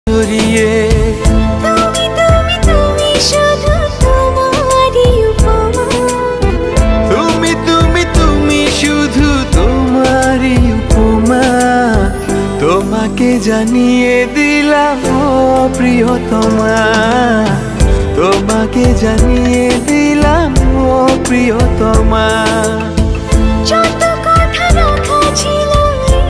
জড়িয়ে তুমি তুমি তুমি শুধু তোমারই উপমা। তুমি তুমি তুমি শুধু তোমারই উপমা। তোমাকে জানিয়ে দিলাম ও প্রিয়তমা, তোমাকে জানিয়ে দিলাম ও প্রিয়তমা।